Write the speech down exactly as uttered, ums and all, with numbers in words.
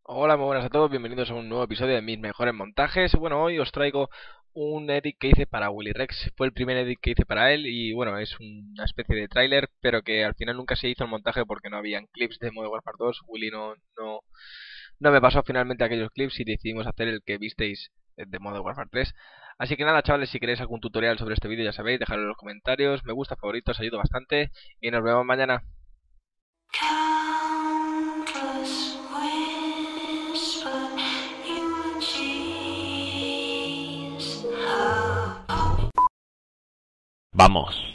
Hola, muy buenas a todos, bienvenidos a un nuevo episodio de mis mejores montajes. Bueno, hoy os traigo un edit que hice para Willy Rex. Fue el primer edit que hice para él y bueno, es una especie de tráiler, pero que al final nunca se hizo el montaje porque no habían clips de Modern Warfare dos. Willy no, no, no me pasó finalmente aquellos clips y decidimos hacer el que visteis de Modern Warfare tres. Así que nada, chavales, si queréis algún tutorial sobre este vídeo ya sabéis, dejadlo en los comentarios, me gusta, favoritos, ayuda bastante y nos vemos mañana. Countless whisper eulogies. Vamos.